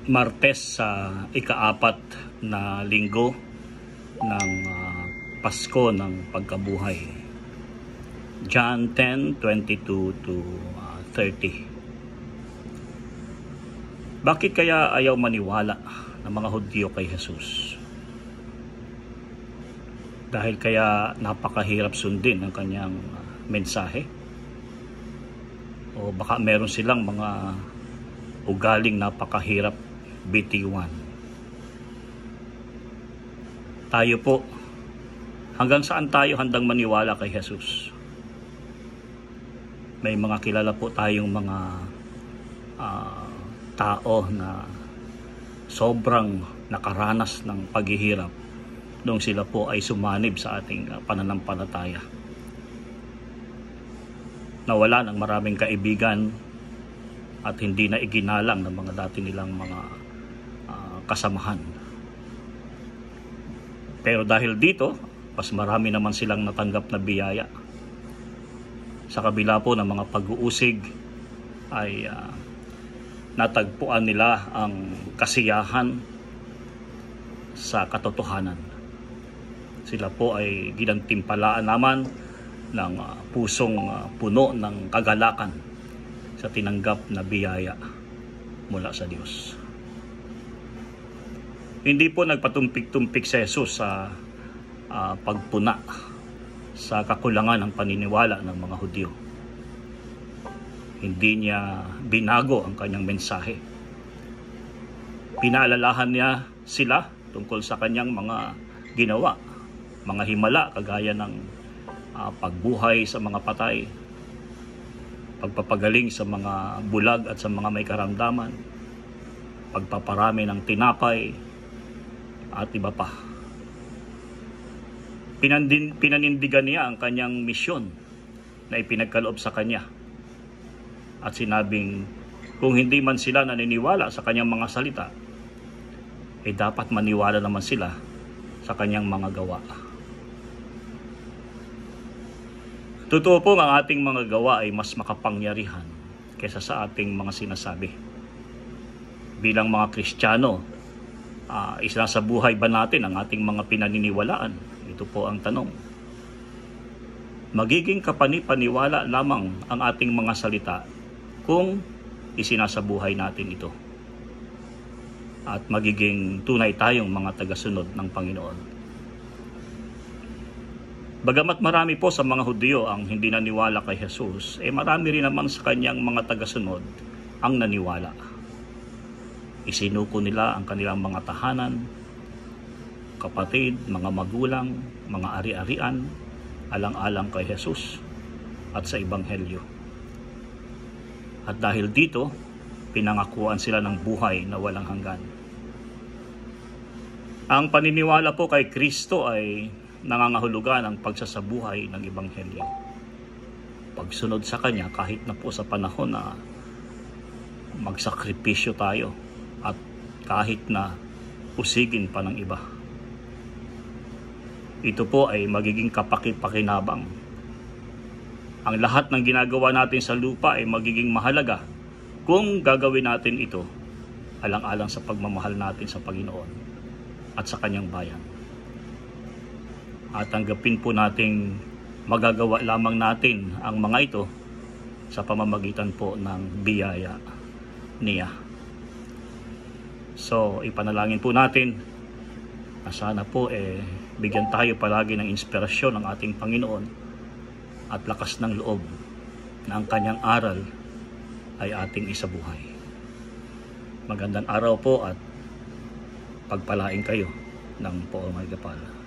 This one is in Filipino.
Martes sa ika-4 na linggo ng Pasko ng pagkabuhay. John 10:22 to 30. Bakit kaya ayaw maniwala ng mga Hudyo kay Jesus? Dahil kaya napakahirap sundin ang kanyang mensahe? O baka meron silang mga ugaling napakahirap bitiwan? Tayo po, hanggang saan tayo handang maniwala kay Jesus? May mga kilala po tayong mga tao na sobrang nakaranas ng paghihirap nung sila po ay sumanib sa ating pananampalataya. Nawala ng maraming kaibigan at hindi na iginalang ng mga dati nilang mga kasamahan. Pero dahil dito, mas marami naman silang natanggap na biyaya. Sa kabila po ng mga pag-uusig ay natagpuan nila ang kasiyahan sa katotohanan. Sila po ay ginantimpalaan naman ng pusong puno ng kagalakan sa tinanggap na biyaya mula sa Diyos. Hindi po nagpatumpik-tumpik si Jesus sa pagpuna sa kakulangan ng paniniwala ng mga Hudyo. Hindi niya binago ang kanyang mensahe. Pinaalalahan niya sila tungkol sa kanyang mga ginawa, mga himala kagaya ng pagbuhay sa mga patay, pagpapagaling sa mga bulag at sa mga may karamdaman, pagpaparami ng tinapay, at iba pa. Pinanindigan niya ang kanyang misyon na ipinagkaloob sa kanya. At sinabing kung hindi man sila naniniwala sa kanyang mga salita, dapat maniwala naman sila sa kanyang mga gawa. Totoo po ang ating mga gawa ay mas makapangyarihan kaysa sa ating mga sinasabi. Bilang mga Kristiyano, isasabuhay ba natin ang ating mga pinaniniwalaan? Ito po ang tanong. Magiging kapanipaniwala lamang ang ating mga salita kung isinasabuhay natin ito. At magiging tunay tayong mga tagasunod ng Panginoon. Bagamat marami po sa mga Hudyo ang hindi naniwala kay Jesus, marami rin naman sa kanyang mga tagasunod ang naniwala. Isinuko nila ang kanilang mga tahanan, kapatid, mga magulang, mga ari-arian, alang-alang kay Jesus at sa Ebanghelyo. At dahil dito, pinangakuan sila ng buhay na walang hanggan. Ang paniniwala po kay Kristo ay nangangahulugan ang pagsasabuhay ng Ebanghelyo. Pagsunod sa Kanya kahit na po sa panahon na magsakripisyo tayo at kahit na usigin pa ng iba. Ito po ay magiging kapaki-pakinabang. Ang lahat ng ginagawa natin sa lupa ay magiging mahalaga kung gagawin natin ito alang-alang sa pagmamahal natin sa Panginoon at sa Kanyang bayan. At tanggapin po nating magagawa lamang natin ang mga ito sa pamamagitan po ng biyaya niya. So, ipanalangin po natin na sana po bigyan tayo palagi ng inspirasyon ng ating Panginoon at lakas ng loob na ang kanyang aral ay ating isabuhay. Magandang araw po at pagpalain kayo ng Poong Magapala.